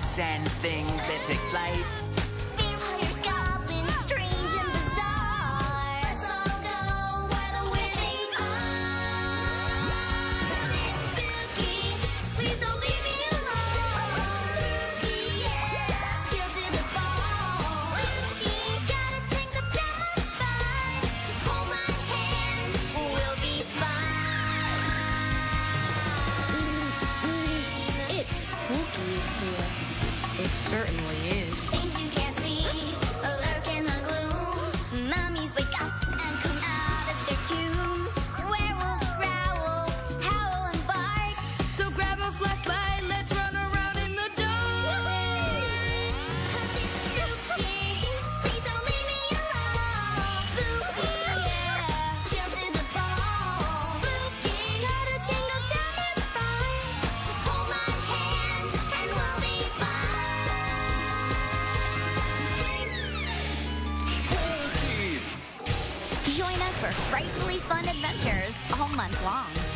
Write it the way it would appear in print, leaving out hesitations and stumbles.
ghosts and things that take flight. Vampires, goblins, strange and bizarre. Let's all go where the weird things are. It's spooky, please don't leave me alone. Spooky, yeah, chill to the bone. Spooky, gotta take the down my spine. Just hold my hand, we'll be fine. It's spooky in here. It certainly is. Things you can't see lurk in the gloom. Mummies wake up and come out of their tombs. Werewolves growl, howl and bark. So grab a flashlight, let's run around in the dark. 'Cause it's spooky, please don't leave me alone. Spooky, yeah, chill to the bone. Spooky, gotta tingle down my spine. Just hold my hand and we'll be fine. Join us for frightfully fun adventures all month long.